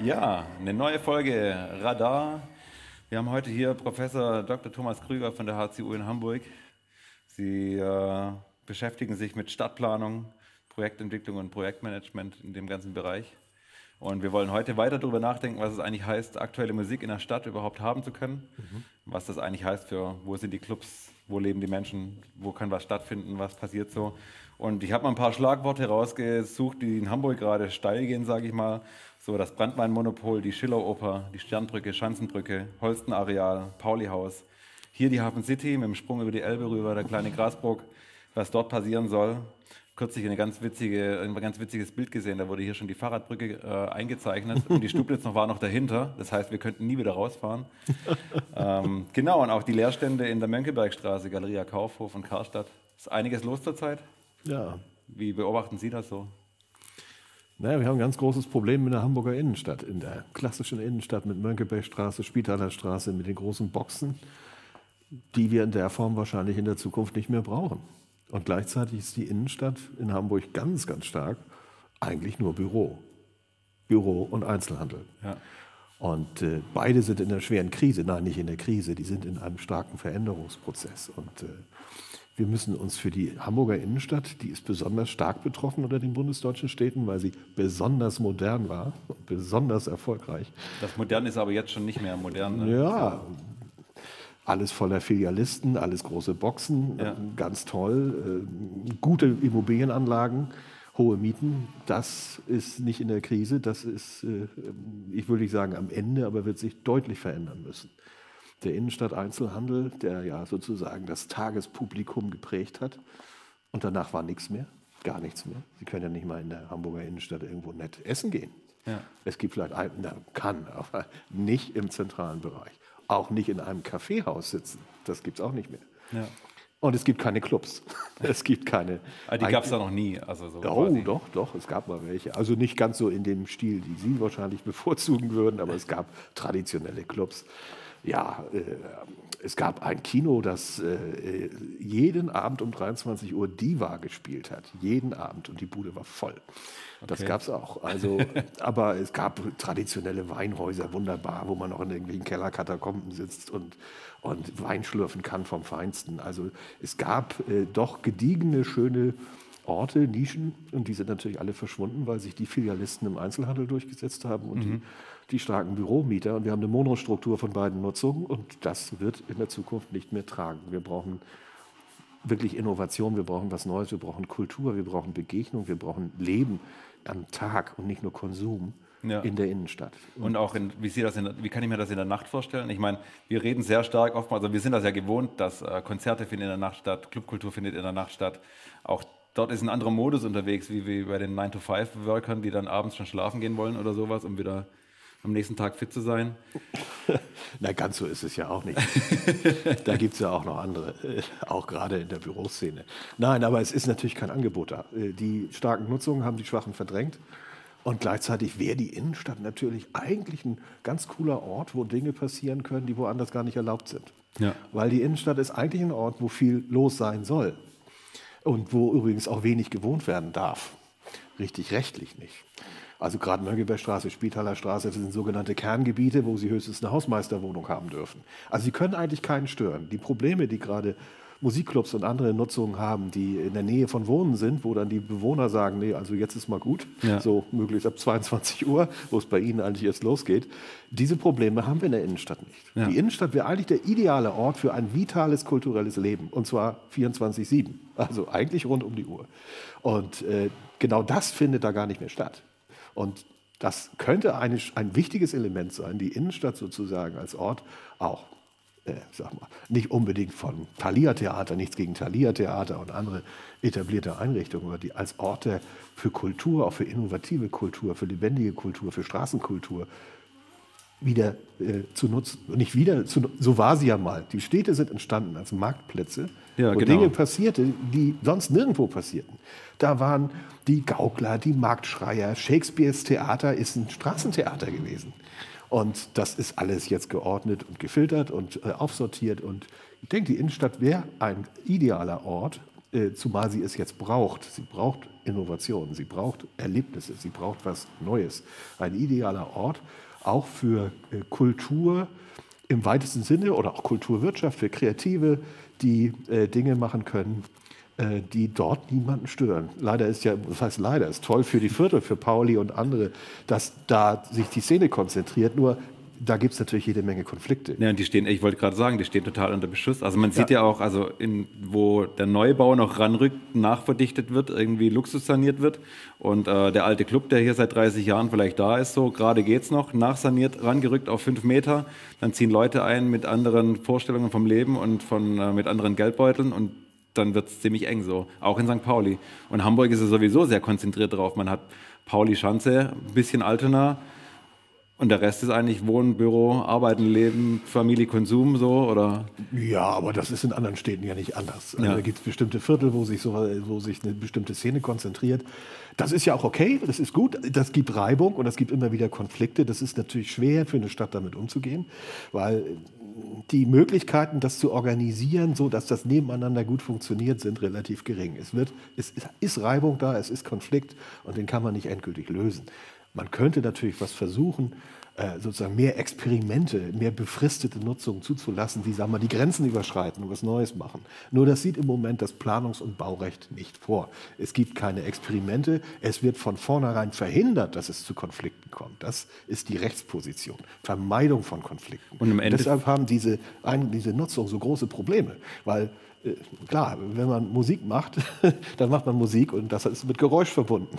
Ja, eine neue Folge Radar. Wir haben heute hier Professor Dr. Thomas Krüger von der HCU in Hamburg. Sie beschäftigen sich mit Stadtplanung, Projektentwicklung und Projektmanagement in dem ganzen Bereich. Und wir wollen heute weiter darüber nachdenken, was es eigentlich heißt, aktuelle Musik in der Stadt überhaupt haben zu können. Was das eigentlich heißt für, wo sind die Clubs, wo leben die Menschen, wo kann was stattfinden, was passiert so. Und ich habe mal ein paar Schlagworte rausgesucht, die in Hamburg gerade steil gehen, sage ich mal. So das Brandwein-Monopol, die Schilleroper, die Sternbrücke, Schanzenbrücke, Holstenareal, Paulihaus. Hier die Hafen City mit dem Sprung über die Elbe rüber, der kleine Grasbrook, was dort passieren soll. Kürzlich ein ganz witziges Bild gesehen, da wurde hier schon die Fahrradbrücke eingezeichnet und die Stubnitz war noch dahinter. Das heißt, wir könnten nie wieder rausfahren. Genau, und auch die Leerstände in der Mönckebergstraße, Galeria Kaufhof und Karstadt. Ist einiges los zurzeit? Ja. Wie beobachten Sie das so? Naja, wir haben ein ganz großes Problem in der Hamburger Innenstadt, in der klassischen Innenstadt mit Mönckebergstraße, Spitalerstraße, mit den großen Boxen, die wir in der Form wahrscheinlich in der Zukunft nicht mehr brauchen. Und gleichzeitig ist die Innenstadt in Hamburg ganz, ganz stark eigentlich nur Büro. Büro und Einzelhandel. Ja. Und beide sind in einer schweren Krise. Nein, nicht in der Krise, die sind in einem starken Veränderungsprozess. Und wir müssen uns für die Hamburger Innenstadt, die ist besonders stark betroffen unter den bundesdeutschen Städten, weil sie besonders modern war und besonders erfolgreich. Das Modern ist aber jetzt schon nicht mehr modern. Ne? Ja, alles voller Filialisten, alles große Boxen, Ja. ganz toll, gute Immobilienanlagen, hohe Mieten. Das ist nicht in der Krise, das ist, ich würde nicht sagen am Ende, aber wird sich deutlich verändern müssen. Der Innenstadt-Einzelhandel, der ja sozusagen das Tagespublikum geprägt hat, und danach war nichts mehr, gar nichts mehr. Sie können ja nicht mal in der Hamburger Innenstadt irgendwo nett essen gehen. Ja. Es gibt vielleicht kann, aber nicht im zentralen Bereich. Auch nicht in einem Kaffeehaus sitzen. Das gibt es auch nicht mehr. Ja. Und es gibt keine Clubs. Es gibt keine. Die gab es da noch nie. Also so Oh, quasi. doch, es gab mal welche. Also nicht ganz so in dem Stil, die Sie wahrscheinlich bevorzugen würden, aber es gab traditionelle Clubs. Ja, es gab ein Kino, das jeden Abend um 23 Uhr Diva gespielt hat. Jeden Abend. Und die Bude war voll. Das Okay. gab es auch. Also, aber es gab traditionelle Weinhäuser, wunderbar, wo man noch in irgendwelchen Kellerkatakomben sitzt und Wein schlürfen kann vom Feinsten. Also es gab doch gediegene, schöne Orte, Nischen, und die sind natürlich alle verschwunden, weil sich die Filialisten im Einzelhandel durchgesetzt haben und die starken Büromieter. Und wir haben eine Monostruktur von beiden Nutzungen, und das wird in der Zukunft nicht mehr tragen. Wir brauchen wirklich Innovation, wir brauchen was Neues, wir brauchen Kultur, wir brauchen Begegnung, wir brauchen Leben am Tag und nicht nur Konsum in der Innenstadt. Und auch, wie kann ich mir das in der Nacht vorstellen? Ich meine, wir reden sehr stark oftmals, also wir sind das ja gewohnt, dass Konzerte finden in der Nacht statt, Clubkultur findet in der Nacht statt. Auch dort ist ein anderer Modus unterwegs, wie bei den 9-to-5-Workern, die dann abends schon schlafen gehen wollen oder sowas, um wieder am nächsten Tag fit zu sein. Na, ganz so ist es ja auch nicht. Da gibt es ja auch noch andere, auch gerade in der Büroszene. Nein, aber es ist natürlich kein Angebot da. Die starken Nutzungen haben die Schwachen verdrängt. Und gleichzeitig wäre die Innenstadt natürlich eigentlich ein ganz cooler Ort, wo Dinge passieren können, die woanders gar nicht erlaubt sind. Ja. Weil die Innenstadt ist eigentlich ein Ort, wo viel los sein soll. Und wo übrigens auch wenig gewohnt werden darf. Richtig rechtlich nicht. Also gerade Mönckebergstraße, Spitalerstraße, das sind sogenannte Kerngebiete, wo Sie höchstens eine Hausmeisterwohnung haben dürfen. Also Sie können eigentlich keinen stören. Die Probleme, die gerade Musikclubs und andere Nutzungen haben, die in der Nähe von Wohnen sind, wo dann die Bewohner sagen, nee, also jetzt ist mal gut, so möglichst ab 22 Uhr, wo es bei Ihnen eigentlich erst losgeht. Diese Probleme haben wir in der Innenstadt nicht. Ja. Die Innenstadt wäre eigentlich der ideale Ort für ein vitales kulturelles Leben, und zwar 24/7, also eigentlich rund um die Uhr. Und genau das findet da gar nicht mehr statt. Und das könnte ein wichtiges Element sein, die Innenstadt sozusagen als Ort auch, nicht unbedingt von Thalia-Theater, nichts gegen Thalia-Theater und andere etablierte Einrichtungen, aber die als Orte für Kultur, auch für innovative Kultur, für lebendige Kultur, für Straßenkultur wieder zu nutzen. Und nicht wieder, so war sie ja mal. Die Städte sind entstanden als Marktplätze, wo Dinge passierte, die sonst nirgendwo passierten. Da waren die Gaukler, die Marktschreier. Shakespeares Theater ist ein Straßentheater gewesen. Und das ist alles jetzt geordnet und gefiltert und aufsortiert. Und ich denke, die Innenstadt wäre ein idealer Ort, zumal sie es jetzt braucht. Sie braucht Innovationen, sie braucht Erlebnisse, sie braucht was Neues. Ein idealer Ort, auch für Kultur im weitesten Sinne oder auch Kulturwirtschaft, für Kreative, die Dinge machen können, die dort niemanden stören. Leider ist ja, das heißt leider, ist toll für die Viertel, für Pauli und andere, dass da sich die Szene konzentriert, nur da gibt es natürlich jede Menge Konflikte. Ja, die stehen, ich wollte gerade sagen, die stehen total unter Beschuss. Also man sieht ja auch, also wo der Neubau noch ranrückt, nachverdichtet wird, irgendwie luxussaniert wird und der alte Club, der hier seit 30 Jahren vielleicht da ist, so gerade geht's noch, nachsaniert, rangerückt auf 5 Meter, dann ziehen Leute ein mit anderen Vorstellungen vom Leben und mit anderen Geldbeuteln und dann wird es ziemlich eng so, auch in St. Pauli. Und Hamburg ist ja sowieso sehr konzentriert drauf. Man hat Pauli-Schanze, ein bisschen Altona und der Rest ist eigentlich Wohnen, Büro, Arbeiten, Leben, Familie, Konsum so, oder? Ja, aber das ist in anderen Städten ja nicht anders. Also da gibt es bestimmte Viertel, wo sich eine bestimmte Szene konzentriert. Das ist ja auch okay, das ist gut. Das gibt Reibung und es gibt immer wieder Konflikte. Das ist natürlich schwer für eine Stadt, damit umzugehen, weil die Möglichkeiten, das zu organisieren, so dass das nebeneinander gut funktioniert, sind relativ gering. Es ist Reibung da, es ist Konflikt und den kann man nicht endgültig lösen. Man könnte natürlich was versuchen, sozusagen mehr Experimente, mehr befristete Nutzung zuzulassen, die, sagen wir, die Grenzen überschreiten und was Neues machen. Nur das sieht im Moment das Planungs- und Baurecht nicht vor. Es gibt keine Experimente. Es wird von vornherein verhindert, dass es zu Konflikten kommt. Das ist die Rechtsposition. Vermeidung von Konflikten. Und deshalb haben diese Nutzung so große Probleme, weil klar, wenn man Musik macht, dann macht man Musik und das ist mit Geräusch verbunden.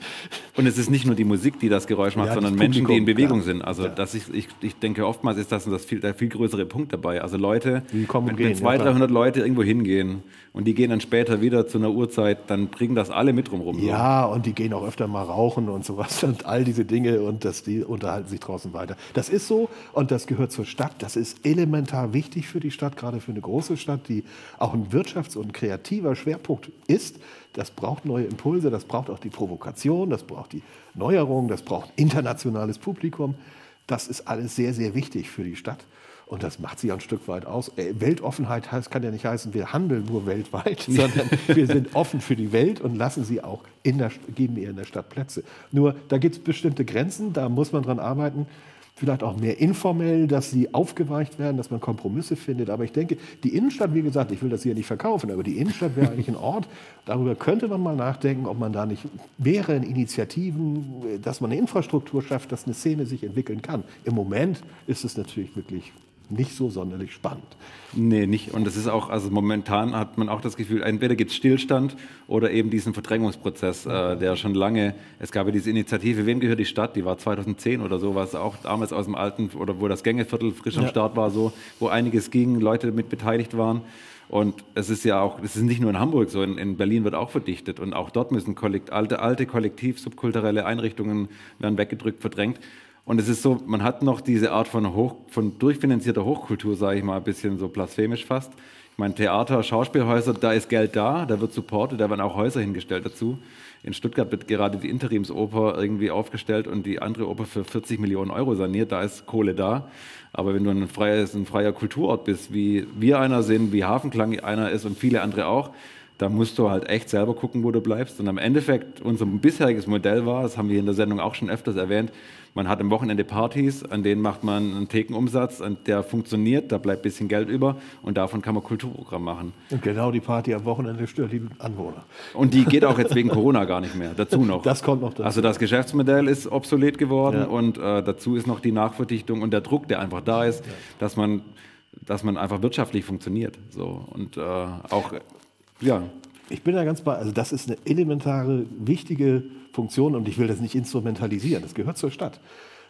Und es ist nicht nur die Musik, die das Geräusch macht, sondern Menschen, die in Bewegung sind. Also ich denke, oftmals ist das der viel größere Punkt dabei. Also Leute, wenn 200, 300 Leute irgendwo hingehen und die gehen dann später wieder zu einer Uhrzeit, dann bringen das alle mit rum. Ja, und die gehen auch öfter mal rauchen und sowas und all diese Dinge und die unterhalten sich draußen weiter. Das ist so und das gehört zur Stadt. Das ist elementar wichtig für die Stadt, gerade für eine große Stadt, die auch ein wirtschafts- und kreativer Schwerpunkt ist. Das braucht neue Impulse, das braucht auch die Provokation, das braucht die Neuerung, das braucht internationales Publikum. Das ist alles sehr, sehr wichtig für die Stadt. Und das macht sie ein Stück weit aus. Weltoffenheit kann ja nicht heißen, wir handeln nur weltweit, sondern wir sind offen für die Welt und lassen sie auch geben ihr in der Stadt Plätze. Nur da gibt es bestimmte Grenzen, da muss man dran arbeiten. Vielleicht auch mehr informell, dass sie aufgeweicht werden, dass man Kompromisse findet. Aber ich denke, die Innenstadt, wie gesagt, ich will das hier nicht verkaufen, aber die Innenstadt wäre eigentlich ein Ort, darüber könnte man mal nachdenken, ob man da nicht mehrere Initiativen, dass man eine Infrastruktur schafft, dass eine Szene sich entwickeln kann. Im Moment ist es natürlich wirklich nicht so sonderlich spannend. Nee, nicht. Und das ist auch, also momentan hat man auch das Gefühl, entweder gibt es Stillstand oder eben diesen Verdrängungsprozess, der schon lange, es gab ja diese Initiative, wem gehört die Stadt, die war 2010 oder so, was auch damals aus dem alten, oder wo das Gängeviertel frisch am Start war, so, wo einiges ging, Leute mit beteiligt waren. Und es ist ja auch, es ist nicht nur in Hamburg so, in Berlin wird auch verdichtet und auch dort müssen alte kollektiv subkulturelle Einrichtungen werden weggedrückt, verdrängt. Und es ist so, man hat noch diese Art von durchfinanzierter Hochkultur, sage ich mal, ein bisschen so blasphemisch fast. Ich meine, Theater, Schauspielhäuser, da ist Geld da wird supportet, da werden auch Häuser hingestellt dazu. In Stuttgart wird gerade die Interimsoper irgendwie aufgestellt und die andere Oper für 40 Millionen Euro saniert, da ist Kohle da. Aber wenn du ein freier Kulturort bist, wie wir einer sind, wie Hafenklang einer ist und viele andere auch, da musst du halt echt selber gucken, wo du bleibst. Und am Endeffekt, unser bisheriges Modell war, das haben wir in der Sendung auch schon öfters erwähnt, man hat am Wochenende Partys, an denen macht man einen Thekenumsatz, der funktioniert, da bleibt ein bisschen Geld über und davon kann man Kulturprogramm machen. Und genau die Party am Wochenende stört die Anwohner. Und die geht auch jetzt wegen Corona gar nicht mehr, dazu noch. Das kommt noch dazu. Also das Geschäftsmodell ist obsolet geworden und dazu ist noch die Nachverdichtung und der Druck, der einfach da ist, dass man einfach wirtschaftlich funktioniert. So. Und auch, ja. Ich bin da ganz bei, also das ist eine elementare, wichtige Funktion und ich will das nicht instrumentalisieren, das gehört zur Stadt.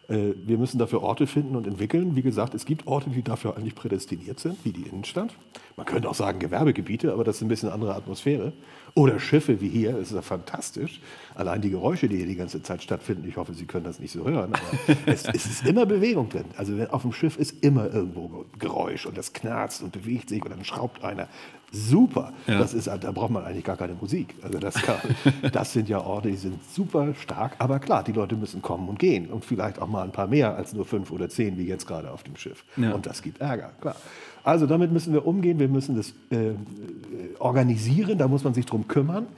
Wir müssen dafür Orte finden und entwickeln. Wie gesagt, es gibt Orte, die dafür eigentlich prädestiniert sind, wie die Innenstadt. Man könnte auch sagen Gewerbegebiete, aber das ist ein bisschen andere Atmosphäre. Oder Schiffe wie hier, das ist ja fantastisch. Allein die Geräusche, die hier die ganze Zeit stattfinden, ich hoffe, Sie können das nicht so hören, aber es ist immer Bewegung drin. Also auf dem Schiff ist immer irgendwo Geräusch und das knarzt und bewegt sich und dann schraubt einer. super. Ja. Da braucht man eigentlich gar keine Musik. Also das sind ja Orte, die sind super stark. Aber klar, die Leute müssen kommen und gehen. Und vielleicht auch mal ein paar mehr als nur 5 oder 10, wie jetzt gerade auf dem Schiff. Ja. Und das gibt Ärger, klar. Also damit müssen wir umgehen. Wir müssen das organisieren. Da muss man sich drum kümmern.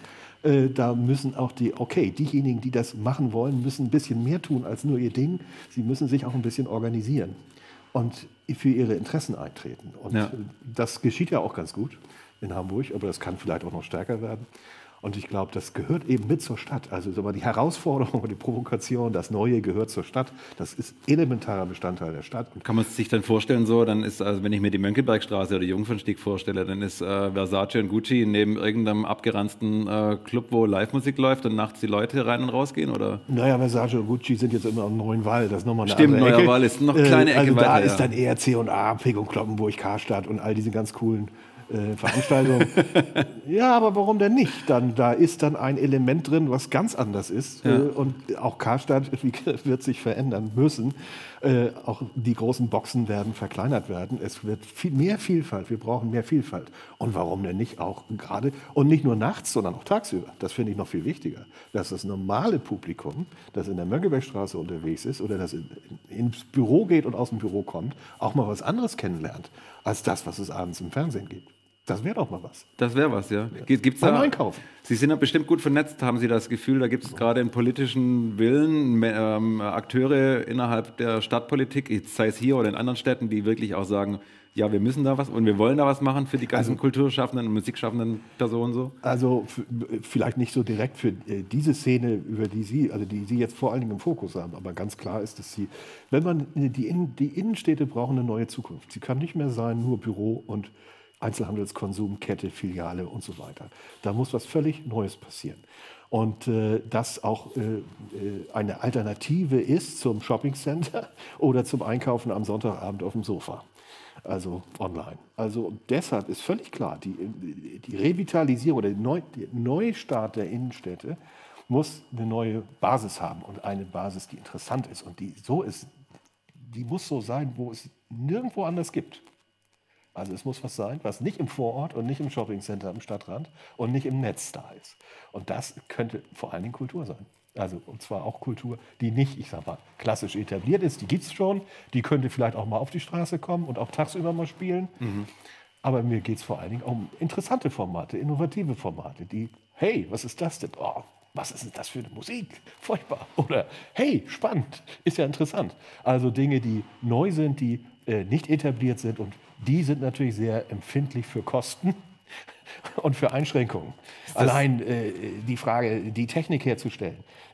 Da müssen auch diejenigen, die das machen wollen, müssen ein bisschen mehr tun als nur ihr Ding. Sie müssen sich auch ein bisschen organisieren und für ihre Interessen eintreten. Und das geschieht ja auch ganz gut in Hamburg, aber das kann vielleicht auch noch stärker werden. Und ich glaube, das gehört eben mit zur Stadt. Also die Herausforderung, die Provokation, das Neue gehört zur Stadt. Das ist elementarer Bestandteil der Stadt. Kann man sich dann vorstellen, so, dann ist, also wenn ich mir die Mönckebergstraße oder Jungfernstieg vorstelle, dann ist Versace und Gucci neben irgendeinem abgeranzten Club, wo Live-Musik läuft und nachts die Leute rein und rausgehen, oder? Naja, Versace und Gucci sind jetzt immer am Neuen Wall. Das ist nochmal eine Stimmt, andere Ecke. Neuer Wall ist noch eine kleine Ecke also weiter. Da ist dann eher C&A, Pick und Kloppenburg, Karstadt und all diese ganz coolen Veranstaltungen. Ja, aber warum denn nicht? Da ist dann ein Element drin, was ganz anders ist. Und auch Karstadt wird sich verändern müssen. Auch die großen Boxen werden verkleinert werden. Es wird mehr Vielfalt. Wir brauchen mehr Vielfalt. Und warum denn nicht auch gerade, und nicht nur nachts, sondern auch tagsüber. Das finde ich noch viel wichtiger. Dass das normale Publikum, das in der Mönckebergstraße unterwegs ist oder das ins Büro geht und aus dem Büro kommt, auch mal was anderes kennenlernt, als das, was es abends im Fernsehen gibt. Das wäre doch mal was. Das wäre was, ja. Gibt's Beim da, Einkaufen. Sie sind ja bestimmt gut vernetzt, haben Sie das Gefühl, da gibt es gerade einen politischen Willen, Akteure innerhalb der Stadtpolitik, sei es hier oder in anderen Städten, die wirklich auch sagen, ja, wir müssen da was und wir wollen da was machen für die ganzen kulturschaffenden und musikschaffenden Personen so? Also vielleicht nicht so direkt für diese Szene, über die Sie jetzt vor allen Dingen im Fokus haben, aber ganz klar ist, dass die Innenstädte brauchen eine neue Zukunft. Sie kann nicht mehr sein, nur Büro und Einzelhandelskonsum, Kette, Filiale und so weiter. Da muss was völlig Neues passieren. Und das auch eine Alternative ist zum Shoppingcenter oder zum Einkaufen am Sonntagabend auf dem Sofa. Also online. Also deshalb ist völlig klar, die Revitalisierung oder der Neustart der Innenstädte muss eine neue Basis haben und eine Basis, die interessant ist und die muss so sein, wo es nirgendwo anders gibt. Also es muss was sein, was nicht im Vorort und nicht im Shoppingcenter am Stadtrand und nicht im Netz da ist. Und das könnte vor allen Dingen Kultur sein. Also und zwar auch Kultur, die nicht, ich sag mal, klassisch etabliert ist. Die gibt es schon. Die könnte vielleicht auch mal auf die Straße kommen und auch tagsüber mal spielen. Aber mir geht es vor allen Dingen um interessante Formate, innovative Formate, die, hey, was ist das denn? Oh, was ist denn das für eine Musik? Furchtbar. Oder, hey, spannend, ist ja interessant. Also Dinge, die neu sind, die nicht etabliert sind und die sind natürlich sehr empfindlich für Kosten und für Einschränkungen. Allein die Frage, die Technik herzustellen,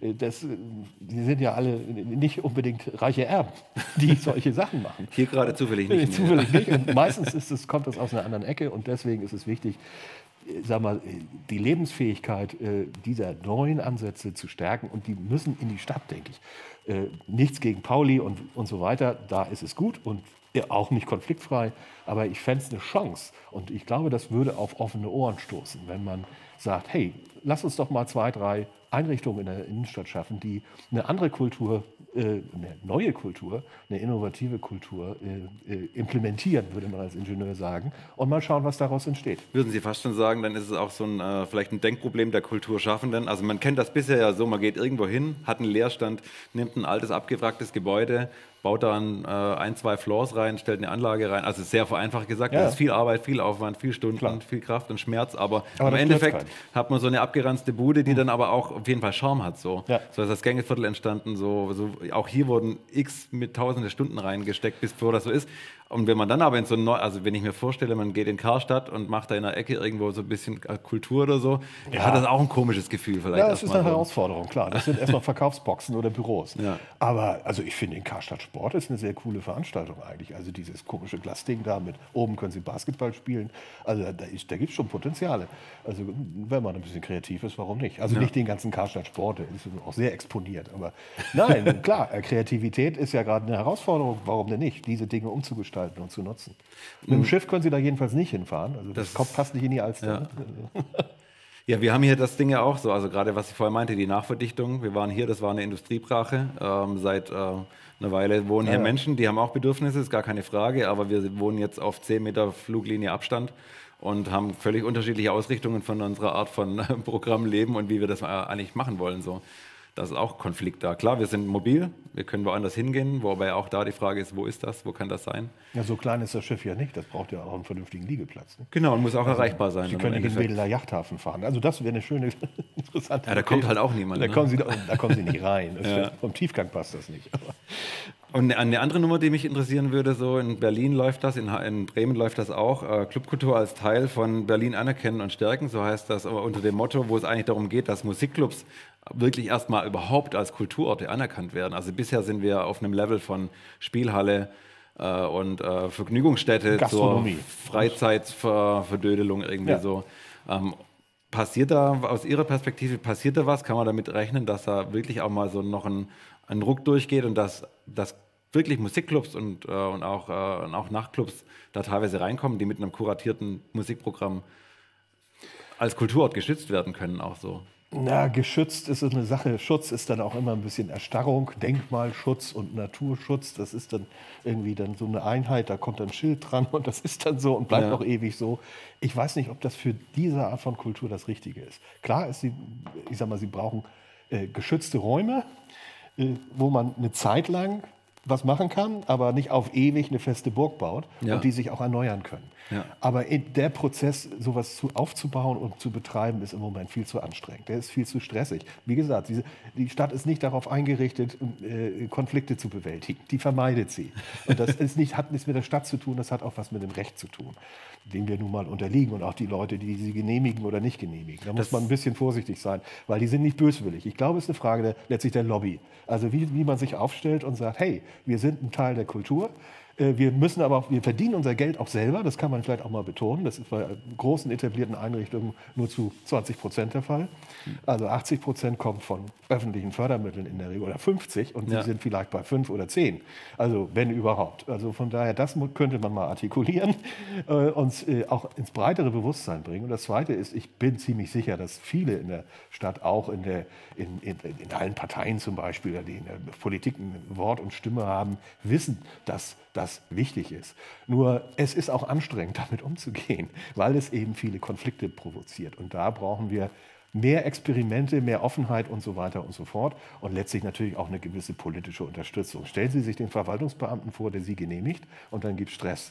die sind ja alle nicht unbedingt reiche Erben, die solche Sachen machen. Hier gerade zufällig nicht. Zufällig nicht. Und meistens kommt das aus einer anderen Ecke und deswegen ist es wichtig, sag mal, die Lebensfähigkeit dieser neuen Ansätze zu stärken und die müssen in die Stadt, denke ich. Nichts gegen Pauli und so weiter, da ist es gut und auch nicht konfliktfrei, aber ich fände es eine Chance und ich glaube, das würde auf offene Ohren stoßen, wenn man sagt, hey, lass uns doch mal 2, 3 Einrichtungen in der Innenstadt schaffen, die eine andere Kultur, eine neue Kultur, eine innovative Kultur implementieren, würde man als Ingenieur sagen, und mal schauen, was daraus entsteht. Würden Sie fast schon sagen, dann ist es auch so vielleicht ein Denkproblem der Kulturschaffenden. Also man kennt das bisher ja so, man geht irgendwo hin, hat einen Leerstand, nimmt ein altes, abgewracktes Gebäude, baut da 1, 2 Floors rein, stellt eine Anlage rein. Also sehr vereinfacht gesagt, das ist viel Arbeit, viel Aufwand, viel Stunden, viel Kraft und Schmerz. Aber im Endeffekt hat man so eine abgeranzte Bude, die dann aber auch auf jeden Fall Charme hat. So ist das Gängeviertel entstanden. So, auch hier wurden x mit tausende Stunden reingesteckt, bevor das so ist. Und wenn man dann aber in so also wenn ich mir vorstelle, man geht in Karstadt und macht da in der Ecke irgendwo so ein bisschen Kultur oder so, hat das auch ein komisches Gefühl vielleicht. Ja, das ist eine Herausforderung, klar. Das sind erstmal Verkaufsboxen oder Büros. Ja. Aber also ich finde, in Karstadt Sport ist eine sehr coole Veranstaltung eigentlich. Also dieses komische Glasding da mit oben können Sie Basketball spielen. Also da gibt es schon Potenziale. Also wenn man ein bisschen kreativ ist, warum nicht? Also nicht den ganzen Karstadt Sport, der ist auch sehr exponiert. Aber nein, klar, Kreativität ist ja gerade eine Herausforderung. Warum denn nicht, diese Dinge umzugestalten und zu nutzen? Mit dem Schiff können Sie da jedenfalls nicht hinfahren. Also das passt nicht in die Alster. Ja. Ja, wir haben hier das Ding ja auch so, also gerade was ich vorher meinte, die Nachverdichtung. Wir waren hier, das war eine Industriebrache. Seit einer Weile wohnen hier Menschen, die haben auch Bedürfnisse, ist gar keine Frage, aber wir wohnen jetzt auf 10 Meter Fluglinie Abstand und haben völlig unterschiedliche Ausrichtungen von unserer Art von Programmleben und wie wir das eigentlich machen wollen. So. Da ist auch Konflikt da. Klar, wir sind mobil, wir können woanders hingehen, wobei auch da die Frage ist, wo ist das, wo kann das sein? Ja, so klein ist das Schiff ja nicht, das braucht ja auch einen vernünftigen Liegeplatz. Ne? Genau, und muss auch erreichbar sein. Sie können nicht in den Wedeler Yachthafen fahren. Also das wäre eine schöne, interessante... Ja, da kommt halt auch niemand. Da kommen Sie nicht rein. Vom Tiefgang passt das nicht. Und eine andere Nummer, die mich interessieren würde, so in Berlin läuft das, in Bremen läuft das auch, Clubkultur als Teil von Berlin anerkennen und stärken, so heißt das, aber unter dem Motto, wo es eigentlich darum geht, dass Musikclubs wirklich erstmal überhaupt als Kulturorte anerkannt werden. Also bisher sind wir auf einem Level von Spielhalle und Vergnügungsstätte Gastronomie. zur Freizeitsverdödelung irgendwie so. Passiert da aus Ihrer Perspektive, passiert da was? Kann man damit rechnen, dass da wirklich auch mal so noch ein Ruck durchgeht und dass wirklich Musikclubs und auch Nachtclubs da teilweise reinkommen, die mit einem kuratierten Musikprogramm als Kulturort geschützt werden können, auch so? Na, geschützt ist eine Sache. Schutz ist dann auch immer ein bisschen Erstarrung. Denkmalschutz und Naturschutz, das ist dann irgendwie dann so eine Einheit. Da kommt ein Schild dran und das ist dann so und bleibt auch ewig so. Ich weiß nicht, ob das für diese Art von Kultur das Richtige ist. Klar ist, ich sag mal, sie brauchen geschützte Räume, wo man eine Zeit lang was machen kann, aber nicht auf ewig eine feste Burg baut und die sich auch erneuern können. Ja. Aber der Prozess, sowas aufzubauen und zu betreiben, ist im Moment viel zu anstrengend. Der ist viel zu stressig. Wie gesagt, die Stadt ist nicht darauf eingerichtet, Konflikte zu bewältigen. Die vermeidet sie. Und das hat nichts mit der Stadt zu tun, das hat auch was mit dem Recht zu tun, dem wir nun mal unterliegen und auch die Leute, die sie genehmigen oder nicht genehmigen. Da muss man ein bisschen vorsichtig sein, weil die sind nicht böswillig. Ich glaube, es ist eine Frage letztlich der Lobby. Also wie man sich aufstellt und sagt, hey, wir sind ein Teil der Kultur. Wir verdienen unser Geld auch selber, das kann man vielleicht auch mal betonen. Das ist bei großen etablierten Einrichtungen nur zu 20% der Fall. Also 80% kommt von öffentlichen Fördermitteln in der Regel oder 50 und sie sind vielleicht bei 5 oder 10. Also wenn überhaupt. Also von daher, das könnte man mal artikulieren, uns auch ins breitere Bewusstsein bringen. Und das Zweite ist, ich bin ziemlich sicher, dass viele in der Stadt, auch in allen Parteien zum Beispiel, die in der Politik ein Wort und Stimme haben, wissen, dass das wichtig ist. Nur es ist auch anstrengend, damit umzugehen, weil es eben viele Konflikte provoziert. Und da brauchen wir mehr Experimente, mehr Offenheit und so weiter und so fort. Und letztlich natürlich auch eine gewisse politische Unterstützung. Stellen Sie sich den Verwaltungsbeamten vor, der Sie genehmigt, und dann gibt es Stress.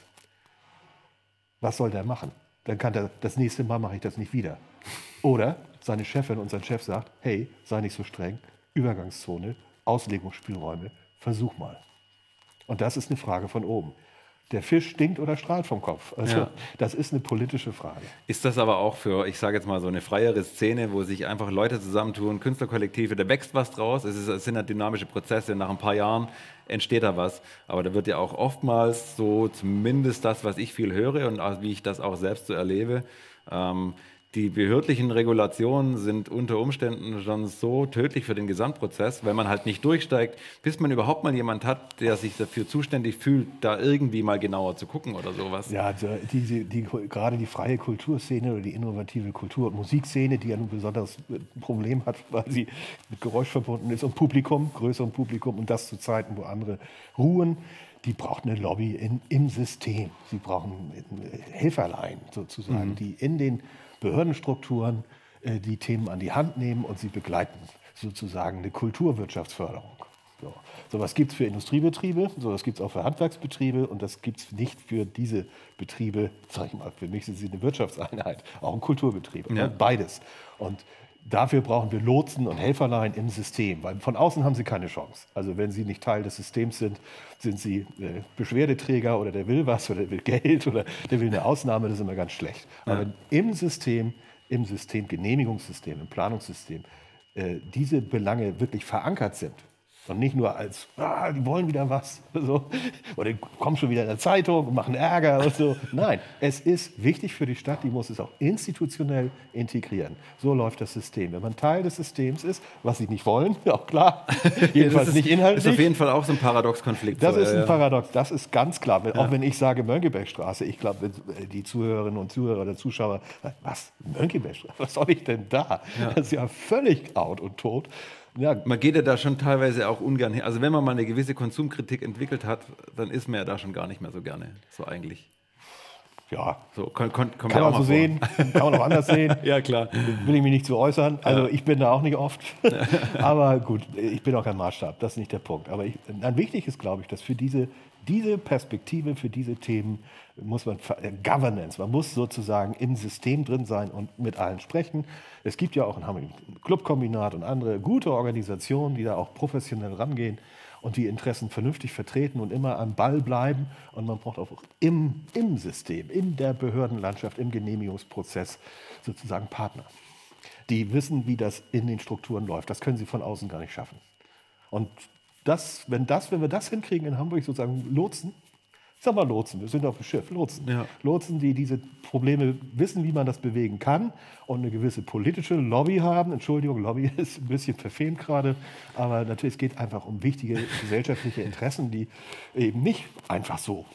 Was soll der machen? Dann kann der, das nächste Mal mache ich das nicht wieder. Oder seine Chefin und sein Chef sagt, hey, sei nicht so streng, Übergangszone, Auslegungsspielräume, versuch mal. Und das ist eine Frage von oben. Der Fisch stinkt oder strahlt vom Kopf. Also das ist eine politische Frage. Ist das aber auch für, ich sage jetzt mal, so eine freiere Szene, wo sich einfach Leute zusammentun, Künstlerkollektive, da wächst was draus, es sind ja dynamische Prozesse, nach ein paar Jahren entsteht da was. Aber da wird ja auch oftmals so, zumindest das, was ich viel höre und wie ich das auch selbst so erlebe, die behördlichen Regulationen sind unter Umständen schon so tödlich für den Gesamtprozess, weil man halt nicht durchsteigt, bis man überhaupt mal jemand hat, der sich dafür zuständig fühlt, da irgendwie mal genauer zu gucken oder sowas. Ja, gerade die freie Kulturszene oder die innovative Kultur- und Musikszene, die ja nun besonders ein Problem hat, weil sie mit Geräusch verbunden ist und Publikum, größerem Publikum, und das zu Zeiten, wo andere ruhen. Die braucht eine Lobby im System. Sie brauchen Helferlein sozusagen, die in den Behördenstrukturen die Themen an die Hand nehmen und sie begleiten, sozusagen eine Kulturwirtschaftsförderung. So was gibt es für Industriebetriebe, so was gibt es auch für Handwerksbetriebe, und das gibt es nicht für diese Betriebe, sag ich mal, für mich sind sie eine Wirtschaftseinheit, auch ein Kulturbetrieb, beides. Und dafür brauchen wir Lotsen und Helferlein im System, weil von außen haben sie keine Chance. Also wenn sie nicht Teil des Systems sind, sind sie Beschwerdeträger oder der will was oder der will Geld oder der will eine Ausnahme, das ist immer ganz schlecht. Aber im System, Genehmigungssystem, im Planungssystem, diese Belange wirklich verankert sind, Und nicht nur als, die wollen wieder was, so. Oder die kommen schon wieder in der Zeitung und machen Ärger und so. Nein, es ist wichtig für die Stadt, die muss es auch institutionell integrieren. So läuft das System. Wenn man Teil des Systems ist, was sie nicht wollen, auch klar, jedenfalls nicht inhaltlich. Das ist auf jeden Fall auch so ein Paradoxkonflikt. Das ist ein Paradox, das ist ganz klar. Auch wenn ich sage Mönckebergstraße, ich glaube, die Zuhörerinnen und Zuhörer oder Zuschauer, was, Mönckebergstraße, was soll ich denn da? Ja. Das ist ja völlig out und tot. Ja. Man geht ja da schon teilweise auch ungern hin. Also wenn man mal eine gewisse Konsumkritik entwickelt hat, dann ist man ja da schon gar nicht mehr so gerne. So eigentlich. Ja, so, kann man so sehen, kann man auch anders sehen. Ja, klar. Will ich mich nicht zu äußern. Also ich bin da auch nicht oft. Aber gut, ich bin auch kein Maßstab, das ist nicht der Punkt. Aber wichtig ist, glaube ich, dass für diese Perspektive, für diese Themen muss man Governance, man muss sozusagen im System drin sein und mit allen sprechen. Es gibt ja auch in Hamburg ein Clubkombinat und andere gute Organisationen, die da auch professionell rangehen und die Interessen vernünftig vertreten und immer am Ball bleiben. Und man braucht auch im System, in der Behördenlandschaft, im Genehmigungsprozess sozusagen Partner, die wissen, wie das in den Strukturen läuft. Das können sie von außen gar nicht schaffen. Und wenn wir das hinkriegen in Hamburg, sozusagen Lotsen, ich sag mal Lotsen, wir sind auf dem Schiff, Lotsen. Ja. Lotsen, die diese Probleme wissen, wie man das bewegen kann und eine gewisse politische Lobby haben. Entschuldigung, Lobby ist ein bisschen verfemt gerade, aber natürlich, es geht einfach um wichtige gesellschaftliche Interessen, die eben nicht einfach so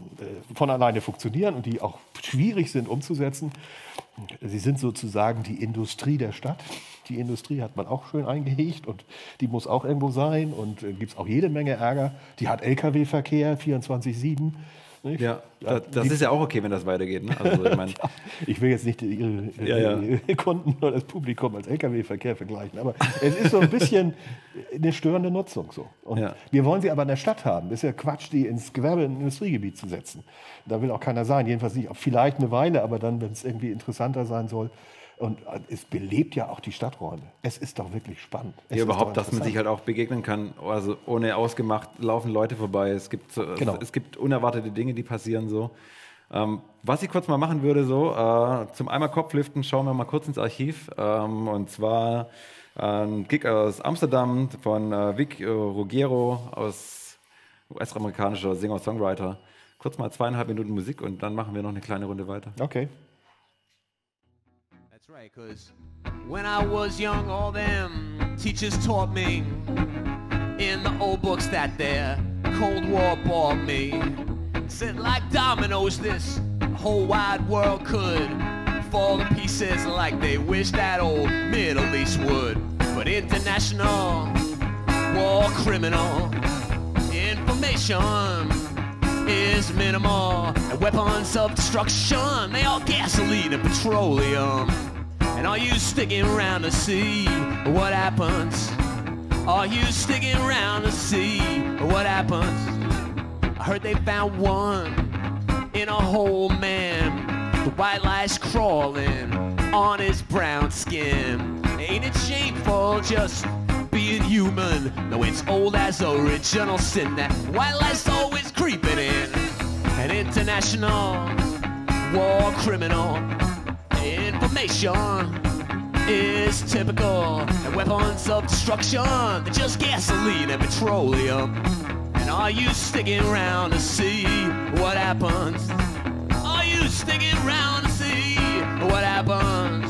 von alleine funktionieren und die auch schwierig sind umzusetzen. Sie sind sozusagen die Industrie der Stadt. Die Industrie hat man auch schön eingehegt und die muss auch irgendwo sein und gibt es auch jede Menge Ärger. Die hat Lkw-Verkehr 24/7. Nicht? Ja, das ist ja auch okay, wenn das weitergeht. Ne? Also, ich will jetzt nicht ihre Kunden oder das Publikum als Lkw-Verkehr vergleichen, aber es ist so ein bisschen eine störende Nutzung. So. Und wir wollen sie aber in der Stadt haben. Das ist ja Quatsch, die ins Gewerbe- und Industriegebiet zu setzen. Da will auch keiner sein, jedenfalls nicht, vielleicht eine Weile, aber dann, wenn es irgendwie interessanter sein soll. Und es belebt ja auch die Stadträume. Es ist doch wirklich spannend. Ja, überhaupt, dass man sich halt auch begegnen kann. Also ohne ausgemacht laufen Leute vorbei. Es gibt unerwartete Dinge, die passieren so. Was ich kurz mal machen würde, zum einmal Kopflüften, schauen wir mal kurz ins Archiv. Und zwar ein Gig aus Amsterdam von Vic Ruggiero, aus US-amerikanischer Singer-Songwriter. Kurz mal 2,5 Minuten Musik und dann machen wir noch eine kleine Runde weiter. Okay. Right, 'cause when I was young, all them teachers taught me in the old books that their Cold War bought me. Said like dominoes, this whole wide world could fall to pieces like they wish that old Middle East would. But international war criminal information is minimal. And weapons of destruction, they are gasoline and petroleum. And are you sticking around to see what happens? Are you sticking around to see what happens? I heard they found one in a hole, man. The white lice crawling on his brown skin. Ain't it shameful just being human? No, it's old as original sin that white lice always creeping in. An international war criminal information is typical, and weapons of destruction, they're just gasoline and petroleum. And are you sticking around to see what happens? Are you sticking around to see what happens?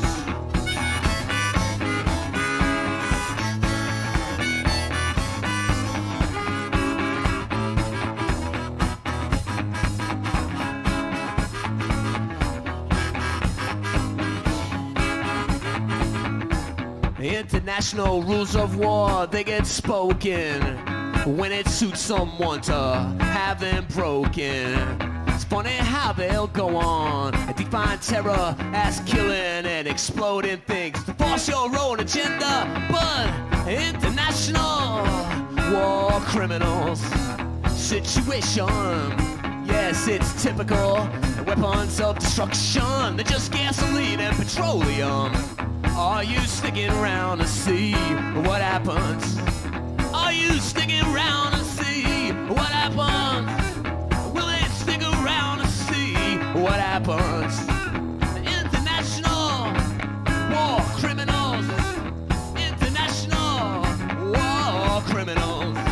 International rules of war, they get spoken when it suits someone to have them broken. It's funny how they'll go on and define terror as killing and exploding things to force your own agenda. But international war criminals situation, yes, it's typical. And weapons of destruction, they're just gasoline and petroleum. Are you sticking around to see what happens? Are you sticking around to see what happens? Will they stick around to see what happens? International war criminals. International war criminals.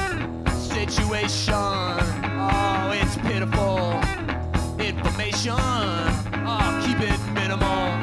mission. Oh, it's pitiful. Information, oh, keep it minimal.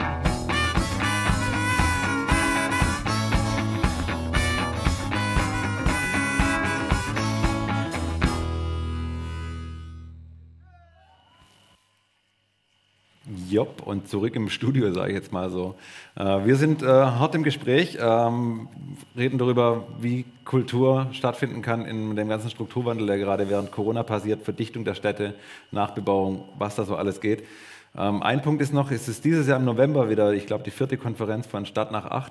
Jopp, und zurück im Studio, sage ich jetzt mal so. Wir sind hart im Gespräch, reden darüber, wie Kultur stattfinden kann in dem ganzen Strukturwandel, der gerade während Corona passiert, Verdichtung der Städte, Nachbebauung, was da so alles geht. Ein Punkt ist noch, es ist dieses Jahr im November wieder, ich glaube, die 4. Konferenz von Stadt nach 8.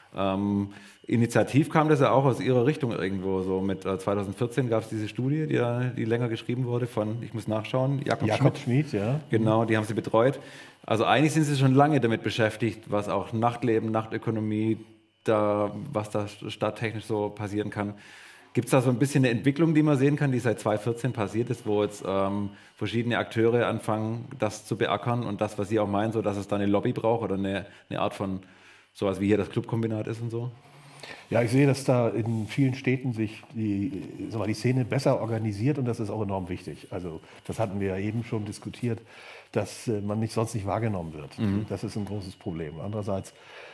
Initiativ kam das ja auch aus Ihrer Richtung irgendwo. So mit 2014 gab es diese Studie, die länger geschrieben wurde von, ich muss nachschauen, Jakob Schmid. Ja. Genau, die haben Sie betreut. Also eigentlich sind Sie schon lange damit beschäftigt, was auch Nachtleben, Nachtökonomie, was da stadttechnisch so passieren kann. Gibt es da so ein bisschen eine Entwicklung, die man sehen kann, die seit 2014 passiert ist, wo jetzt verschiedene Akteure anfangen, das zu beackern und das, was Sie auch meinen, so dass es da eine Lobby braucht oder eine Art von sowas wie hier das Clubkombinat ist und so? Ja, ich sehe, dass da in vielen Städten sich die Szene besser organisiert und das ist auch enorm wichtig. Also das hatten wir ja eben schon diskutiert, dass man sonst nicht wahrgenommen wird. Das ist ein großes Problem. Andererseits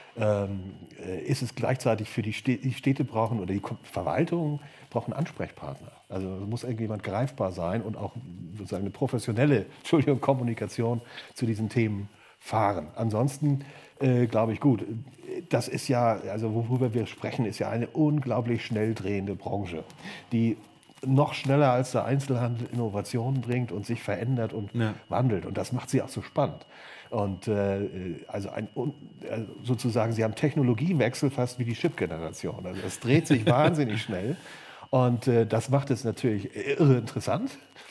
ist es gleichzeitig für die Städte brauchen oder die Verwaltung brauchen Ansprechpartner. Also es muss irgendjemand greifbar sein und auch sozusagen eine professionelle Kommunikation zu diesen Themen fahren. Ansonsten glaube ich, gut, das ist ja, also worüber wir sprechen, ist ja eine unglaublich schnell drehende Branche, die noch schneller als der Einzelhandel Innovationen bringt und sich verändert und wandelt. Und das macht sie auch so spannend. Und sozusagen, sie haben Technologiewechsel fast wie die Chip-Generation. Also es dreht sich wahnsinnig schnell. Und das macht es natürlich irre interessant.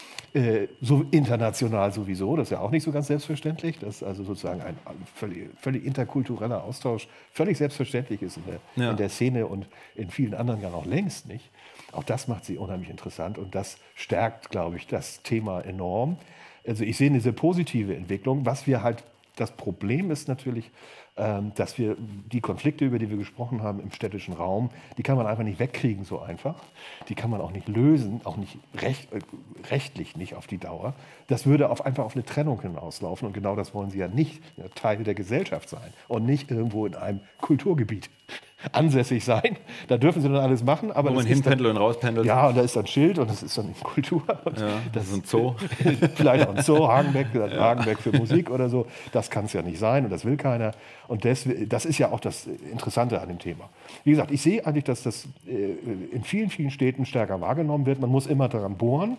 So international sowieso, das ist ja auch nicht so ganz selbstverständlich, dass also sozusagen ein völlig interkultureller Austausch völlig selbstverständlich ist in der Szene und in vielen anderen Jahren auch längst nicht. Auch das macht sie unheimlich interessant und das stärkt, glaube ich, das Thema enorm. Also ich sehe eine sehr positive Entwicklung. Das Problem ist natürlich, dass wir die Konflikte, über die wir gesprochen haben im städtischen Raum, die kann man einfach nicht wegkriegen so einfach. Die kann man auch nicht lösen, auch nicht rechtlich nicht auf die Dauer. Das würde einfach auf eine Trennung hinauslaufen und genau das wollen sie ja nicht, Teil der Gesellschaft sein und nicht irgendwo in einem Kulturgebiet ansässig sein. Da dürfen sie dann alles machen. Aber wo man hinpendelt und rauspendelt. Ja, und da ist dann Schild und das ist dann Kultur. Und das ist ein Zoo. Vielleicht auch ein Zoo, Hagenbeck für Musik oder so. Das kann es ja nicht sein und das will keiner. Und das ist ja auch das Interessante an dem Thema. Wie gesagt, ich sehe eigentlich, dass das in vielen, vielen Städten stärker wahrgenommen wird. Man muss immer daran bohren.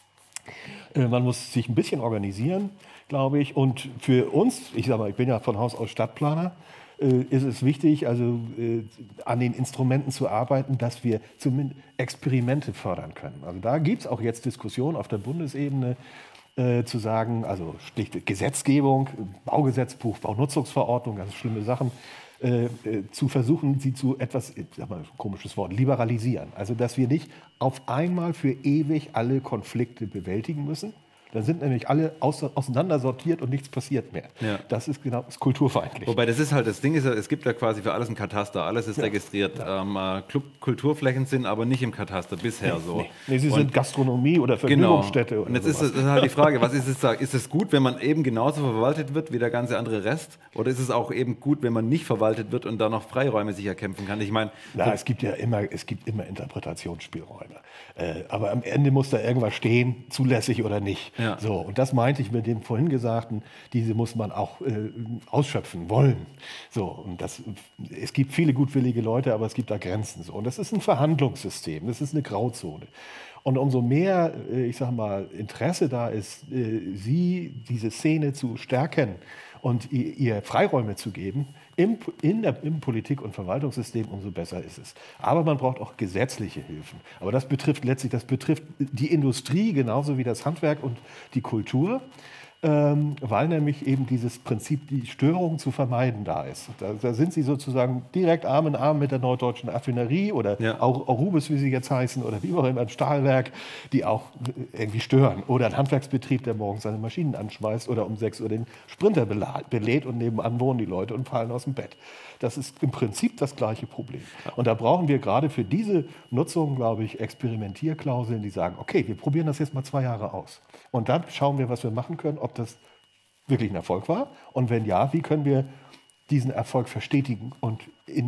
Man muss sich ein bisschen organisieren, glaube ich. Und für uns, ich sage mal, ich bin ja von Haus aus Stadtplaner, ist es wichtig, also an den Instrumenten zu arbeiten, dass wir zumindest Experimente fördern können. Also da gibt es auch jetzt Diskussionen auf der Bundesebene, zu sagen, also schlichte Gesetzgebung, Baugesetzbuch, Baunutzungsverordnung, ganz schlimme Sachen, zu versuchen, sie zu etwas, ich sag mal, komisches Wort, liberalisieren. Also dass wir nicht auf einmal für ewig alle Konflikte bewältigen müssen. Dann sind nämlich alle auseinandersortiert und nichts passiert mehr. Ja. Das ist kulturfeindlich. Wobei das ist halt, das Ding ist ja, es gibt ja quasi für alles ein Kataster, alles ist registriert. Ja. Kulturflächen sind aber nicht im Kataster bisher so. Nee, sie sind Gastronomie oder Vergnügungsstätte. Genau. Und jetzt ist halt die Frage, was ist es da? Ist es gut, wenn man eben genauso verwaltet wird wie der ganze andere Rest? Oder ist es auch eben gut, wenn man nicht verwaltet wird und da noch Freiräume sich erkämpfen kann? Ich meine, es gibt immer Interpretationsspielräume. Aber am Ende muss da irgendwas stehen, zulässig oder nicht. Ja. So, und das meinte ich mit dem vorhin Gesagten, diese muss man auch ausschöpfen wollen. So, und es gibt viele gutwillige Leute, aber es gibt da Grenzen. So. Und das ist ein Verhandlungssystem, das ist eine Grauzone. Und umso mehr, ich sag mal, Interesse da ist, diese Szene zu stärken und ihr Freiräume zu geben, im Politik- und Verwaltungssystem, umso besser ist es. Aber man braucht auch gesetzliche Hilfen. Aber das betrifft die Industrie genauso wie das Handwerk und die Kultur. weil nämlich eben dieses Prinzip, die Störung zu vermeiden, da ist. Da sind sie sozusagen direkt Arm in Arm mit der Norddeutschen Affinerie oder auch Arubis, wie sie jetzt heißen, oder wie auch immer, ein Stahlwerk, die auch irgendwie stören. Oder ein Handwerksbetrieb, der morgens seine Maschinen anschmeißt oder um 6 Uhr den Sprinter belädt und nebenan wohnen die Leute und fallen aus dem Bett. Das ist im Prinzip das gleiche Problem. Und da brauchen wir gerade für diese Nutzung, glaube ich, Experimentierklauseln, die sagen, okay, wir probieren das jetzt mal 2 Jahre aus. Und dann schauen wir, was wir machen können, ob das wirklich ein Erfolg war. Und wenn ja, wie können wir diesen Erfolg verstetigen und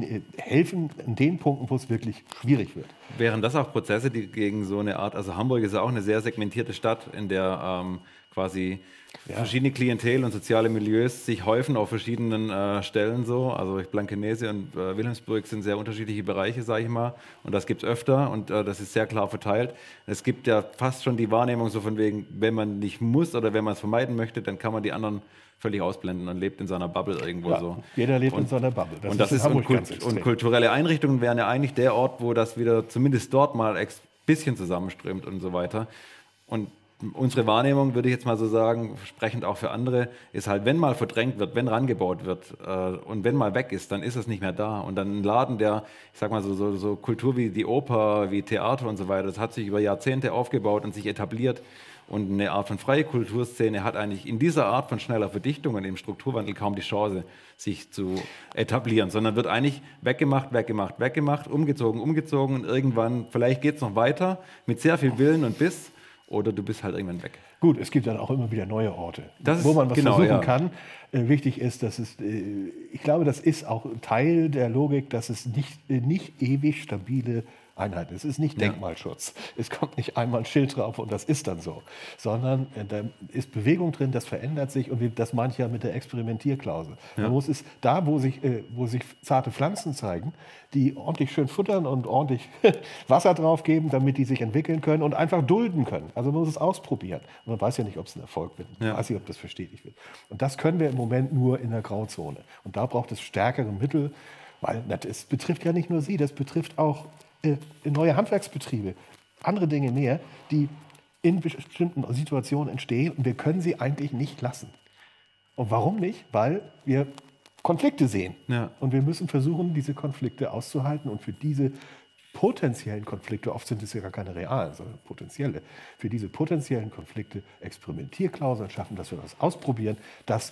helfen in den Punkten, wo es wirklich schwierig wird. Wären das auch Prozesse, die gegen so eine Art, also Hamburg ist ja auch eine sehr segmentierte Stadt, in der quasi verschiedene Klientel und soziale Milieus sich häufen auf verschiedenen Stellen so. Also Blankenese und Wilhelmsburg sind sehr unterschiedliche Bereiche, sage ich mal. Und das gibt es öfter und das ist sehr klar verteilt. Es gibt ja fast schon die Wahrnehmung so von wegen, wenn man nicht muss oder wenn man es vermeiden möchte, dann kann man die anderen völlig ausblenden und lebt in seiner Bubble irgendwo so. Jeder lebt in seiner Bubble. Das ist und kulturelle Einrichtungen wären ja eigentlich der Ort, wo das wieder zumindest dort mal ein bisschen zusammenströmt und so weiter. Und unsere Wahrnehmung, würde ich jetzt mal so sagen, sprechend auch für andere, ist halt, wenn mal verdrängt wird, wenn rangebaut wird und wenn mal weg ist, dann ist es nicht mehr da. Und dann ein Laden, der, ich sag mal so Kultur wie die Oper, wie Theater und so weiter, das hat sich über Jahrzehnte aufgebaut und sich etabliert. Und eine Art von freie Kulturszene hat eigentlich in dieser Art von schneller Verdichtung und im Strukturwandel kaum die Chance, sich zu etablieren, sondern wird eigentlich weggemacht, umgezogen und irgendwann, vielleicht geht es noch weiter mit sehr viel Willen und Biss oder du bist halt irgendwann weg. Gut, es gibt dann auch immer wieder neue Orte, wo man was versuchen kann. Wichtig ist, dass es, ich glaube, das ist auch Teil der Logik, dass es nicht ewig stabile Einheiten. Es ist nicht Denkmalschutz. Es kommt nicht einmal ein Schild drauf und das ist dann so. Sondern da ist Bewegung drin, das verändert sich und das meine ich ja mit der Experimentierklausel. Man muss es da, wo sich zarte Pflanzen zeigen, die ordentlich schön futtern und ordentlich Wasser drauf geben, damit die sich entwickeln können und einfach dulden können. Also man muss es ausprobieren. Und man weiß ja nicht, ob es ein Erfolg wird. Man weiß nicht, ob das verstetigt wird. Und das können wir im Moment nur in der Grauzone. Und da braucht es stärkere Mittel, weil es betrifft ja nicht nur Sie, das betrifft auch neue Handwerksbetriebe, andere Dinge mehr, die in bestimmten Situationen entstehen und wir können sie eigentlich nicht lassen. Und warum nicht? Weil wir Konflikte sehen. Und wir müssen versuchen, diese Konflikte auszuhalten und für diese potenziellen Konflikte, oft sind es ja gar keine realen, sondern potenzielle, für diese potenziellen Konflikte Experimentierklauseln schaffen, dass wir das ausprobieren, dass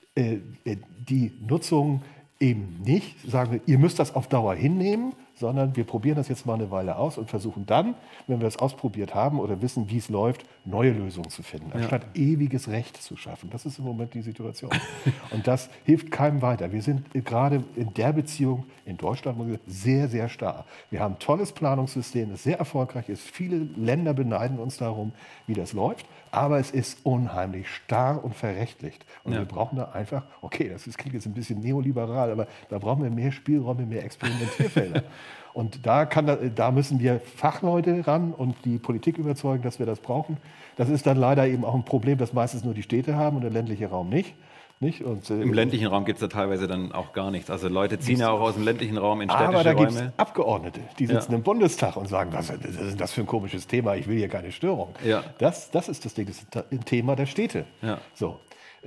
die Nutzung eben nicht sagen, ihr müsst das auf Dauer hinnehmen, sondern wir probieren das jetzt mal eine Weile aus und versuchen dann, wenn wir es ausprobiert haben oder wissen, wie es läuft, neue Lösungen zu finden, anstatt ewiges Recht zu schaffen. Das ist im Moment die Situation. Und das hilft keinem weiter. Wir sind gerade in der Beziehung in Deutschland sehr, sehr starr. Wir haben ein tolles Planungssystem, das sehr erfolgreich ist. Viele Länder beneiden uns darum, wie das läuft. Aber es ist unheimlich starr und verrechtlicht. Und wir brauchen da einfach, okay, das klingt jetzt ein bisschen neoliberal, aber da brauchen wir mehr Spielräume, mehr Experimentierfelder. Und da müssen wir Fachleute ran und die Politik überzeugen, dass wir das brauchen. Das ist dann leider eben auch ein Problem, das meistens nur die Städte haben und der ländliche Raum nicht. Und, im ländlichen Raum gibt es da teilweise dann auch gar nichts. Also Leute ziehen ja auch aus dem ländlichen Raum in städtische Räume. Aber da gibt es Abgeordnete, die sitzen im Bundestag und sagen, was ist das für ein komisches Thema, ich will hier keine Störung. Das ist das Ding, das ist ein Thema der Städte. So.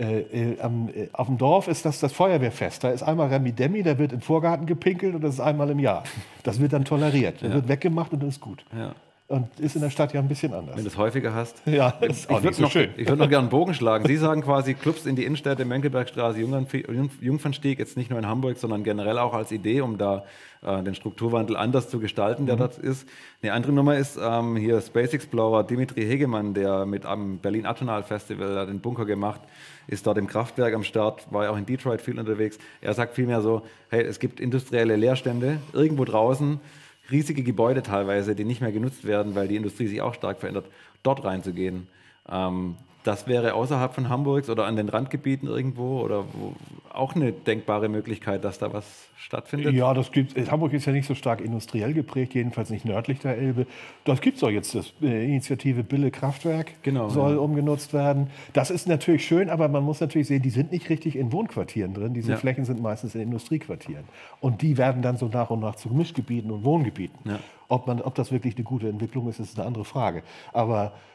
Auf dem Dorf ist das Feuerwehrfest. Da ist einmal Remi-Demi, da wird im Vorgarten gepinkelt und das ist einmal im Jahr. Das wird dann toleriert. Das wird weggemacht und dann ist gut. Und ist in der Stadt ja ein bisschen anders. Wenn du es häufiger hast. Ja, das ist auch nicht so schön. Ich würde noch gerne einen Bogen schlagen. Sie sagen quasi, Clubs in die Innenstädte, Mönckebergstraße, Jungfernstieg, jetzt nicht nur in Hamburg, sondern generell auch als Idee, um da den Strukturwandel anders zu gestalten, der dort ist. Eine andere Nummer ist hier Space Explorer, Dimitri Hegemann, der mit am Berlin Atonal Festival hat den Bunker gemacht, ist dort im Kraftwerk am Start, war ja auch in Detroit viel unterwegs. Er sagt vielmehr so, hey, es gibt industrielle Leerstände irgendwo draußen, riesige Gebäude teilweise, die nicht mehr genutzt werden, weil die Industrie sich auch stark verändert, dort reinzugehen. Das wäre außerhalb von Hamburgs oder an den Randgebieten irgendwo oder auch eine denkbare Möglichkeit, dass da was stattfindet? Ja, das gibt. Hamburg ist ja nicht so stark industriell geprägt, jedenfalls nicht nördlich der Elbe. Das gibt es doch jetzt, das Initiative Bille Kraftwerk soll umgenutzt werden. Das ist natürlich schön, aber man muss natürlich sehen, die sind nicht richtig in Wohnquartieren drin. Diese Flächen sind meistens in Industriequartieren. Und die werden dann so nach und nach zu Mischgebieten und Wohngebieten. Ob das wirklich eine gute Entwicklung ist, ist eine andere Frage. Aber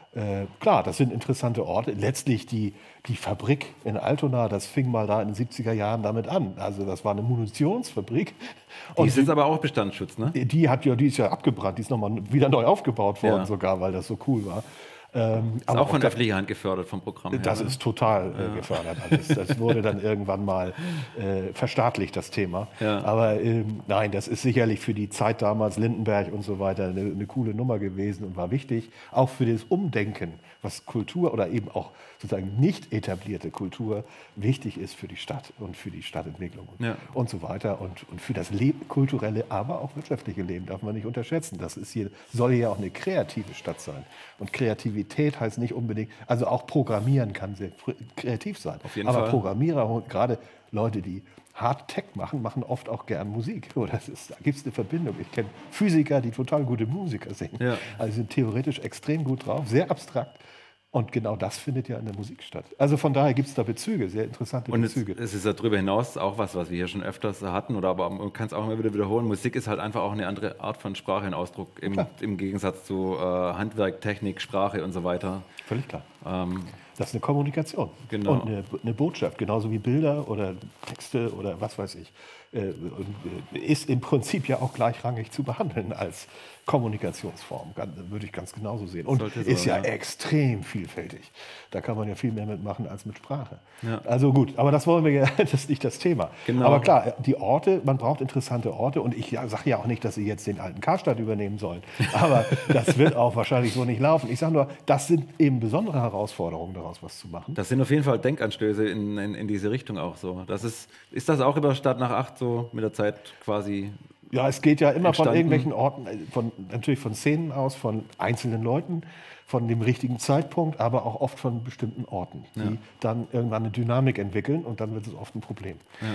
Klar, das sind interessante Orte. Letztlich die Fabrik in Altona, das fing mal da in den 70er Jahren damit an. Also das war eine Munitionsfabrik. Die ist jetzt aber auch Bestandsschutz, ne? Die ist ja abgebrannt, die ist nochmal wieder neu aufgebaut worden sogar, weil das so cool war. Ist aber auch von öffentlicher Hand gefördert vom Programm her. Das ist total gefördert. Also das wurde dann irgendwann mal verstaatlicht, das Thema. Ja. Aber nein, das ist sicherlich für die Zeit damals, Lindenberg und so weiter, eine coole Nummer gewesen und war wichtig. Auch für das Umdenken, was Kultur oder eben auch sozusagen nicht etablierte Kultur wichtig ist für die Stadt und für die Stadtentwicklung und so weiter. Und für das kulturelle, aber auch wirtschaftliche Leben darf man nicht unterschätzen. Das ist soll hier auch eine kreative Stadt sein. Und Kreativität heißt nicht unbedingt, also auch Programmieren kann sehr kreativ sein. Auf jeden aber Fall. Programmierer, gerade Leute, die Hard Tech machen oft auch gern Musik. Da gibt es eine Verbindung. Ich kenne Physiker, die total gute Musiker sind. Ja. Also sind theoretisch extrem gut drauf, sehr abstrakt. Und genau das findet ja in der Musik statt. Also von daher gibt es da Bezüge, sehr interessante Bezüge. Und es ist ja darüber hinaus auch was wir hier schon öfters hatten, aber man kann es auch immer wieder wiederholen. Musik ist halt einfach auch eine andere Art von Sprache und Ausdruck im Gegensatz zu Handwerk, Technik, Sprache und so weiter. Völlig klar. Das ist eine Kommunikation Genau. und eine Botschaft, genauso wie Bilder oder Texte oder was weiß ich. Ist im Prinzip ja auch gleichrangig zu behandeln als Kommunikationsform. Würde ich ganz genauso sehen. Und ist ja extrem vielfältig. Da kann man ja viel mehr mitmachen als mit Sprache. Ja. Also gut, aber das wollen wir ja, das ist nicht das Thema. Genau. Aber klar, die Orte, man braucht interessante Orte. Und ich sage ja auch nicht, dass sie jetzt den alten Karstadt übernehmen sollen. Aber das wird auch wahrscheinlich so nicht laufen. Ich sage nur, das sind eben besondere Herausforderungen, daraus was zu machen. Das sind auf jeden Fall Denkanstöße in diese Richtung auch so. Ist das auch über Stadt nach 8 so mit der Zeit quasi? Ja, es geht ja immer entstanden? von irgendwelchen Orten, natürlich von Szenen aus, von einzelnen Leuten, von dem richtigen Zeitpunkt, aber auch oft von bestimmten Orten, die dann irgendwann eine Dynamik entwickeln und dann wird es oft ein Problem.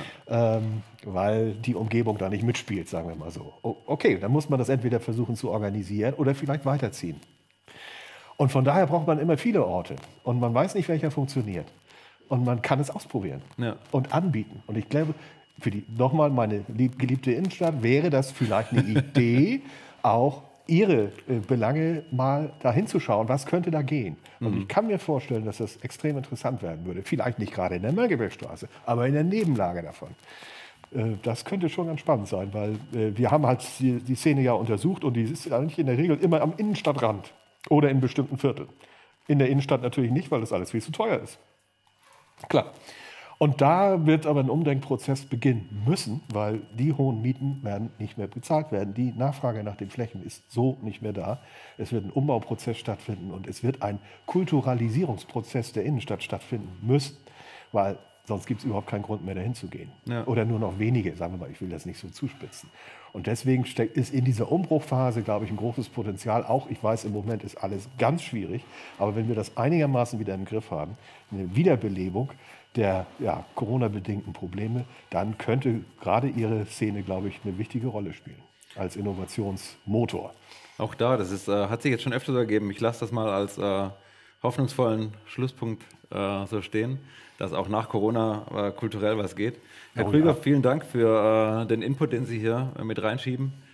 Weil die Umgebung da nicht mitspielt, sagen wir mal so. Okay, dann muss man das entweder versuchen zu organisieren oder vielleicht weiterziehen. Und von daher braucht man immer viele Orte und man weiß nicht, welcher funktioniert. Und man kann es ausprobieren und anbieten. Und ich glaube, nochmal meine geliebte Innenstadt, wäre das vielleicht eine Idee, auch ihre Belange mal da hinzuschauen, was könnte da gehen. Und ich kann mir vorstellen, dass das extrem interessant werden würde. Vielleicht nicht gerade in der Mönckebergstraße, aber in der Nebenlage davon. Das könnte schon ganz spannend sein, weil wir haben halt die Szene ja untersucht und die ist eigentlich in der Regel immer am Innenstadtrand oder in bestimmten Vierteln. In der Innenstadt natürlich nicht, weil das alles viel zu teuer ist. Klar. Und da wird aber ein Umdenkprozess beginnen müssen, weil die hohen Mieten werden nicht mehr bezahlt werden. Die Nachfrage nach den Flächen ist so nicht mehr da. Es wird ein Umbauprozess stattfinden und es wird ein Kulturalisierungsprozess der Innenstadt stattfinden müssen, weil sonst gibt es überhaupt keinen Grund mehr, dahin zu gehen. Ja. Oder nur noch wenige, sagen wir mal, ich will das nicht so zuspitzen. Und deswegen ist in dieser Umbruchphase, glaube ich, ein großes Potenzial. Auch, ich weiß, im Moment ist alles ganz schwierig, aber wenn wir das einigermaßen wieder im Griff haben, eine Wiederbelebung der Corona-bedingten Probleme, dann könnte gerade Ihre Szene, glaube ich, eine wichtige Rolle spielen als Innovationsmotor. Auch da, hat sich jetzt schon öfter so ergeben. Ich lasse das mal als hoffnungsvollen Schlusspunkt so stehen, dass auch nach Corona kulturell was geht. Herr Krüger, vielen Dank für den Input, den Sie hier mit reinschieben.